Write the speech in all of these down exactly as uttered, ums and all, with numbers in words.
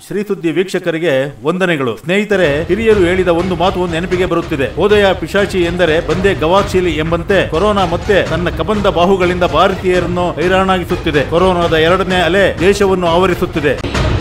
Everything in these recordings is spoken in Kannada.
ಶ್ರೀ ಸುದ್ದಿ ವೀಕ್ಷಕರಿಗೆ ವಂದನೆಗಳು. ಸ್ನೇಹಿತರೆ, ಹಿರಿಯರು ಹೇಳಿದ ಒಂದು ಮಾತು ನೆನಪಿಗೆ ಬರುತ್ತಿದೆ. ಹೋದೆಯ ಪಿಶಾಚಿ ಎಂದರೆ ಬಂದೆ ಗವಾಕ್ಷಿಲಿ ಎಂಬಂತೆ ಕೊರೋನಾ ಮತ್ತೆ ತನ್ನ ಕಬಂದ ಬಾಹುಗಳಿಂದ ಭಾರತೀಯರನ್ನು ಹೈರಾಣಾಗಿಸುತ್ತಿದೆ. ಕೊರೋನಾದ ಎರಡನೇ ಅಲೆ ದೇಶವನ್ನು ಆವರಿಸುತ್ತಿದೆ.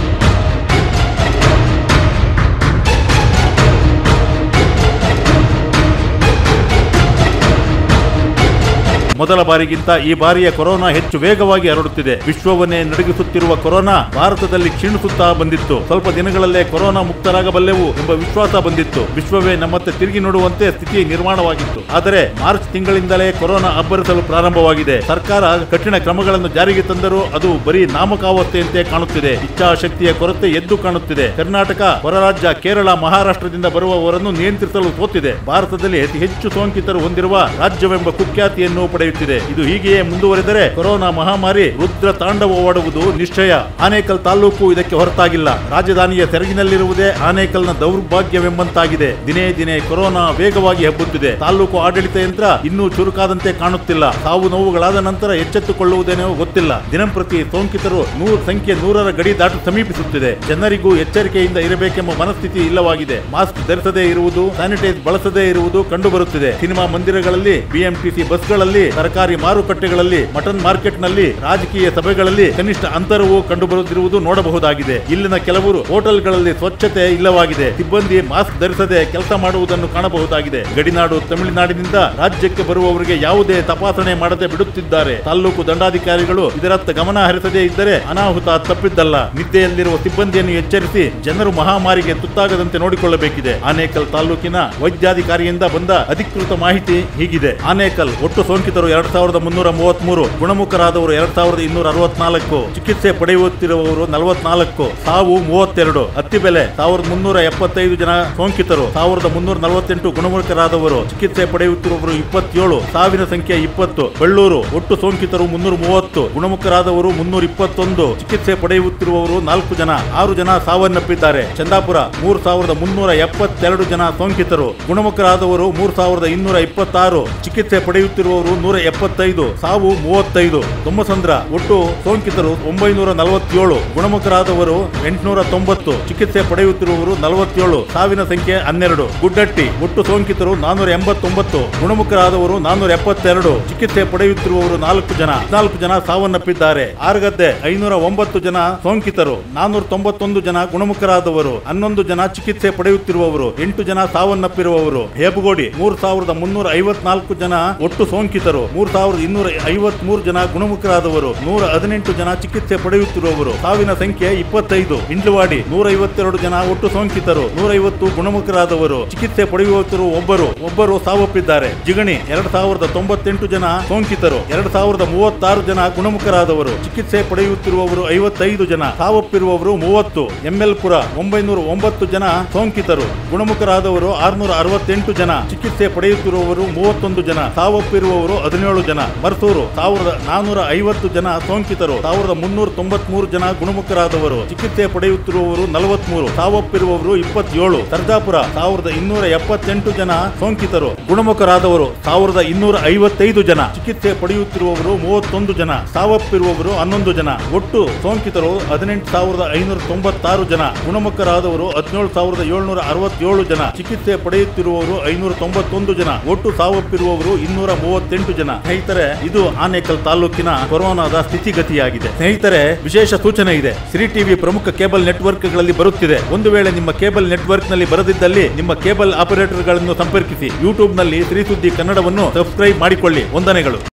ಮೊದಲ ಬಾರಿಗಿಂತ ಈ ಬಾರಿಯ ಕೊರೋನಾ ಹೆಚ್ಚು ವೇಗವಾಗಿ ಹರಡುತ್ತಿದೆ. ವಿಶ್ವವನ್ನೇ ನಡುಗಿಸುತ್ತಿರುವ ಕೊರೋನಾ ಭಾರತದಲ್ಲಿ ಕ್ಷೀಣಿಸುತ್ತಾ ಬಂದಿತ್ತು. ಸ್ವಲ್ಪ ದಿನಗಳಲ್ಲೇ ಕೊರೋನಾ ಮುಕ್ತರಾಗಬಲ್ಲೆವು ಎಂಬ ವಿಶ್ವಾಸ ಬಂದಿತ್ತು. ವಿಶ್ವವೇ ನಮ್ಮತ್ತೆ ತಿರುಗಿ ನೋಡುವಂತೆ ಸ್ಥಿತಿ ನಿರ್ಮಾಣವಾಗಿತ್ತು. ಆದರೆ ಮಾರ್ಚ್ ತಿಂಗಳಿಂದಲೇ ಕೊರೋನಾ ಅಬ್ಬರಿಸಲು ಪ್ರಾರಂಭವಾಗಿದೆ. ಸರ್ಕಾರ ಕಠಿಣ ಕ್ರಮಗಳನ್ನು ಜಾರಿಗೆ ತಂದರೂ ಅದು ಬರೀ ನಾಮಕಾವಸ್ಥೆಯಂತೆ ಕಾಣುತ್ತಿದೆ. ಇಚ್ಛಾಶಕ್ತಿಯ ಕೊರತೆ ಎದ್ದು ಕಾಣುತ್ತಿದೆ. ಕರ್ನಾಟಕ, ಹೊರರಾಜ್ಯ, ಕೇರಳ, ಮಹಾರಾಷ್ಟ್ರದಿಂದ ಬರುವವರನ್ನು ನಿಯಂತ್ರಿಸಲು ಸೋತಿದೆ. ಭಾರತದಲ್ಲಿ ಅತಿ ಹೆಚ್ಚು ಸೋಂಕಿತರು ಹೊಂದಿರುವ ರಾಜ್ಯವೆಂಬ ಕುಖ್ಯಾತಿಯನ್ನು ಪಡೆಯುತ್ತಿದೆ. ಇದು ಹೀಗೆಯೇ ಮುಂದುವರೆದರೆ ಕೊರೋನಾ ಮಹಾಮಾರಿ ರುದ್ರ ತಾಂಡವವಾಡುವುದು ನಿಶ್ಚಯ. ಆನೇಕಲ್ ತಾಲೂಕು ಇದಕ್ಕೆ ಹೊರತಾಗಿಲ್ಲ. ರಾಜಧಾನಿಯ ಸೆರಗಿನಲ್ಲಿರುವುದೇ ಆನೇಕಲ್ನ ದೌರ್ಭಾಗ್ಯವೆಂಬಂತಾಗಿದೆ. ದಿನೇ ದಿನೇ ಕೊರೋನಾ ವೇಗವಾಗಿ ಹಬ್ಬುತ್ತಿದೆ. ತಾಲೂಕು ಆಡಳಿತ ಯಂತ್ರ ಇನ್ನೂ ಚುರುಕಾದಂತೆ ಕಾಣುತ್ತಿಲ್ಲ. ಸಾವು ನೋವುಗಳಾದ ನಂತರ ಎಚ್ಚೆತ್ತುಕೊಳ್ಳುವುದೇನೋ ಗೊತ್ತಿಲ್ಲ. ದಿನಂಪ್ರತಿ ಸೋಂಕಿತರು ನೂರ ಸಂಖ್ಯೆ ನೂರರ ಗಡಿ ದಾಟು ಸಮೀಪಿಸುತ್ತಿದೆ. ಜನರಿಗೂ ಎಚ್ಚರಿಕೆಯಿಂದ ಇರಬೇಕೆಂಬ ಮನಸ್ಥಿತಿ ಇಲ್ಲವಾಗಿದೆ. ಮಾಸ್ಕ್ ಧರಿಸದೇ ಇರುವುದು, ಸ್ಯಾನಿಟೈಸ್ ಬಳಸದೇ ಇರುವುದು ಕಂಡುಬರುತ್ತಿದೆ. ಸಿನಿಮಾ ಮಂದಿರಗಳಲ್ಲಿ, ಬಿಎಂಟಿಸಿ ಬಸ್ಗಳಲ್ಲಿ, ತರಕಾರಿ ಮಾರುಕಟ್ಟೆಗಳಲ್ಲಿ, ಮಟನ್ ಮಾರ್ಕೆಟ್ನಲ್ಲಿ, ರಾಜಕೀಯ ಸಭೆಗಳಲ್ಲಿ ಕನಿಷ್ಠ ಅಂತರವು ಕಂಡುಬರುತ್ತಿರುವುದು ನೋಡಬಹುದಾಗಿದೆ. ಇಲ್ಲಿನ ಕೆಲವರು ಹೋಟೆಲ್ಗಳಲ್ಲಿ ಸ್ವಚ್ಛತೆ ಇಲ್ಲವಾಗಿದೆ. ಸಿಬ್ಬಂದಿ ಮಾಸ್ಕ್ ಧರಿಸದೆ ಕೆಲಸ ಮಾಡುವುದನ್ನು ಕಾಣಬಹುದಾಗಿದೆ. ಗಡಿನಾಡು ತಮಿಳುನಾಡಿನಿಂದ ರಾಜ್ಯಕ್ಕೆ ಬರುವವರಿಗೆ ಯಾವುದೇ ತಪಾಸಣೆ ಮಾಡದೆ ಬಿಡುತ್ತಿದ್ದಾರೆ. ತಾಲೂಕು ದಂಡಾಧಿಕಾರಿಗಳು ಇದರತ್ತ ಗಮನ ಹರಿಸದೇ ಇದ್ದರೆ ಅನಾಹುತ ತಪ್ಪಿದ್ದಲ್ಲ. ನಿದ್ದೆಯಲ್ಲಿರುವ ಸಿಬ್ಬಂದಿಯನ್ನು ಎಚ್ಚರಿಸಿ ಜನರು ಮಹಾಮಾರಿಗೆ ತುತ್ತಾಗದಂತೆ ನೋಡಿಕೊಳ್ಳಬೇಕಿದೆ. ಆನೇಕಲ್ ತಾಲೂಕಿನ ವೈದ್ಯಾಧಿಕಾರಿಯಿಂದ ಬಂದ ಅಧಿಕೃತ ಮಾಹಿತಿ ಹೀಗಿದೆ. ಆನೇಕಲ್ ಒಟ್ಟು ಸೋಂಕಿತರು ಎರಡ್ ಸಾವಿರದ ಮುನ್ನೂರ ಮೂವತ್ತ್ ಮೂರು, ಗುಣಮುಖರಾದವರು ಎರಡ್ ಸಾವಿರದ ಇನ್ನೂರ ಅರವತ್ನಾಲ್ಕು, ಚಿಕಿತ್ಸೆ ಪಡೆಯುತ್ತಿರುವವರು ನಲವತ್ನಾಲ್ಕು, ಸಾವು ಮೂವತ್ತೆರಡು. ಅತ್ತಿಬೆಲೆ ಸಾವಿರದ ಮುನ್ನೂರ ಎಪ್ಪತ್ತೈದು ಜನ ಸೋಂಕಿತರು, ಸಾವಿರದ ಮುನ್ನೂರ ನಲವತ್ತೆಂಟು ಗುಣಮುಖರಾದವರು, ಚಿಕಿತ್ಸೆ ಪಡೆಯುತ್ತಿರುವವರು ಇಪ್ಪತ್ತೇಳು, ಸಾವಿನ ಸಂಖ್ಯೆ ಇಪ್ಪತ್ತು. ಬೆಳ್ಳೂರು ಒಟ್ಟು ಸೋಂಕಿತರು ಮುನ್ನೂರ ಮೂವತ್ತು, ಗುಣಮುಖರಾದವರು ಮುನ್ನೂರ ಇಪ್ಪತ್ತೊಂದು, ಚಿಕಿತ್ಸೆ ಪಡೆಯುತ್ತಿರುವವರು ನಾಲ್ಕು ಜನ, ಆರು ಜನ ಸಾವನ್ನಪ್ಪಿದ್ದಾರೆ. ಚಂದಾಪುರ ಮೂರ್ ಸಾವಿರದ ಮುನ್ನೂರ ಎಪ್ಪತ್ತೆರಡು ಜನ ಸೋಂಕಿತರು, ಗುಣಮುಖರಾದವರು ಮೂರ್ ಸಾವಿರದ ಇನ್ನೂರ ಇಪ್ಪತ್ತಾರು, ಚಿಕಿತ್ಸೆ ಪಡೆಯುತ್ತಿರುವವರು ನೂರ ಎಪ್ಪತ್ತೈದು, ಸಾವು ಮೂವತ್ತೈದು. ತುಮ್ಮಸಂದ್ರ ಒಟ್ಟು ಸೋಂಕಿತರು ಒಂಬೈನೂರ ನಲವತ್ತೇಳು, ಗುಣಮುಖರಾದವರು ಎಂಟುನೂರ ತೊಂಬತ್ತು, ಚಿಕಿತ್ಸೆ ಪಡೆಯುತ್ತಿರುವವರು ನಲವತ್ತೇಳು, ಸಾವಿನ ಸಂಖ್ಯೆ ಹನ್ನೆರಡು. ಗುಡ್ಡಟ್ಟಿ ಒಟ್ಟು ಸೋಂಕಿತರು ನಾನೂರ ಎಂಬತ್ತೊಂಬತ್ತು, ಗುಣಮುಖರಾದವರು ನಾನೂರ ಎಪ್ಪತ್ತೆರಡು, ಚಿಕಿತ್ಸೆ ಪಡೆಯುತ್ತಿರುವವರು ನಾಲ್ಕು ಜನ, ನಾಲ್ಕು ಜನ ಸಾವನ್ನಪ್ಪಿದ್ದಾರೆ. ಆರಗದ್ದೆ ಐನೂರ ಒಂಬತ್ತು ಜನ ಸೋಂಕಿತರು, ನಾನೂರ ತೊಂಬತ್ತೊಂದು ಜನ ಗುಣಮುಖರಾದವರು, ಹನ್ನೊಂದು ಜನ ಚಿಕಿತ್ಸೆ ಪಡೆಯುತ್ತಿರುವವರು, ಎಂಟು ಜನ ಸಾವನ್ನಪ್ಪಿರುವವರು. ಹೇಬುಗೋಡಿ ಮೂರ್ ಸಾವಿರದ ಮುನ್ನೂರ ಐವತ್ನಾಲ್ಕು ಜನ ಒಟ್ಟು ಸೋಂಕಿತರು, ಮೂರ್ ಸಾವಿರದ ಇನ್ನೂರ ಐವತ್ ಮೂರು ಜನ ಗುಣಮುಖರಾದವರು, ನೂರ ಹದಿನೆಂಟು ಜನ ಚಿಕಿತ್ಸೆ ಪಡೆಯುತ್ತಿರುವವರು, ಸಾವಿನ ಸಂಖ್ಯೆ ಇಪ್ಪತ್ತೈದು. ಇಂಡ್ಲವಾಡಿ ನೂರ ಐವತ್ತೆರಡು ಜನ ಒಟ್ಟು ಸೋಂಕಿತರು, ನೂರ ಐವತ್ತು ಗುಣಮುಖರಾದವರು, ಚಿಕಿತ್ಸೆ ಪಡೆಯುತ್ತಿರುವ ಒಬ್ಬರು ಒಬ್ಬರು ಸಾವಪ್ಪಿದ್ದಾರೆ. ಜಿಗಣಿ ಎರಡ್ ಸಾವಿರದ ತೊಂಬತ್ತೆಂಟು ಜನ ಸೋಂಕಿತರು, ಎರಡ್ ಸಾವಿರದ ಮೂವತ್ತಾರು ಜನ ಗುಣಮುಖರಾದವರು, ಚಿಕಿತ್ಸೆ ಪಡೆಯುತ್ತಿರುವವರು ಐವತ್ತೈದು ಜನ, ಸಾವಪ್ಪಿರುವವರು ಮೂವತ್ತು. ಎಂಎಲ್ಪುರ ಒಂಬೈನೂರ ಒಂಬತ್ತು ಜನ ಸೋಂಕಿತರು, ಗುಣಮುಖರಾದವರು ಆರ್ನೂರ ಅರವತ್ತೆಂಟು ಜನ, ಚಿಕಿತ್ಸೆ ಪಡೆಯುತ್ತಿರುವವರು ಮೂವತ್ತೊಂದು ಜನ, ಸಾವಪ್ಪಿರುವವರು ಹದಿನೇಳು ಜನ. ಮರ್ತೂರು ಸಾವಿರದ ನಾನೂರ ಐವತ್ತು ಜನ ಸೋಂಕಿತರು, ಸಾವಿರದ ಮುನ್ನೂರ ತೊಂಬತ್ ಮೂರು ಜನ ಗುಣಮುಖರಾದವರು, ಚಿಕಿತ್ಸೆ ಪಡೆಯುತ್ತಿರುವವರು ನಲವತ್ಮೂರು, ಸಾವಪ್ಪಿರುವವರು ಇಪ್ಪತ್ತೇಳು. ಸರ್ಜಾಪುರ ಸಾವಿರದ ಇನ್ನೂರ ಎಪ್ಪತ್ತೆಂಟು ಜನ ಸೋಂಕಿತರು, ಗುಣಮುಖರಾದವರು ಸಾವಿರದ ಇನ್ನೂರ ಐವತ್ತೈದು ಜನ, ಚಿಕಿತ್ಸೆ ಪಡೆಯುತ್ತಿರುವವರು ಮೂವತ್ತೊಂದು ಜನ, ಸಾವಪ್ಪಿರುವವರು ಹನ್ನೊಂದು ಜನ. ಒಟ್ಟು ಸೋಂಕಿತರು ಹದಿನೆಂಟು ಸಾವಿರದ ಐನೂರ ತೊಂಬತ್ತಾರು ಜನ, ಗುಣಮುಖರಾದವರು ಹದಿನೇಳು ಸಾವಿರದ ಏಳ್ನೂರ ಅರವತ್ತೇಳು ಜನ, ಚಿಕಿತ್ಸೆ ಪಡೆಯುತ್ತಿರುವವರು ಐನೂರ ತೊಂಬತ್ತೊಂದು ಜನ, ಒಟ್ಟು ಸಾವಪ್ಪಿರುವವರು ಇನ್ನೂರ ಮೂವತ್ತೆಂಟು ಜನ. ಸ್ನೇಹಿತರೆ, ಇದು ಆನೇಕಲ್ ತಾಲೂಕಿನ ಕೊರೋನಾದ ಸ್ಥಿತಿಗತಿಯಾಗಿದೆ. ಸ್ನೇಹಿತರೆ, ವಿಶೇಷ ಸೂಚನೆ ಇದೆ. ಶ್ರೀ ಟಿವಿ ಪ್ರಮುಖ ಕೇಬಲ್ ನೆಟ್ವರ್ಕ್ ಗಳಲ್ಲಿ ಬರುತ್ತಿದೆ. ಒಂದು ವೇಳೆ ನಿಮ್ಮ ಕೇಬಲ್ ನೆಟ್ವರ್ಕ್ ನಲ್ಲಿ ಬರದಿದ್ದಲ್ಲಿ ನಿಮ್ಮ ಕೇಬಲ್ ಆಪರೇಟರ್ ಗಳನ್ನು ಸಂಪರ್ಕಿಸಿ. ಯೂಟ್ಯೂಬ್ ನಲ್ಲಿ ಶ್ರೀ ಸುದ್ದಿ ಕನ್ನಡವನ್ನು ಸಬ್ಸ್ಕ್ರೈಬ್ ಮಾಡಿಕೊಳ್ಳಿ. ವಂದನೆಗಳು.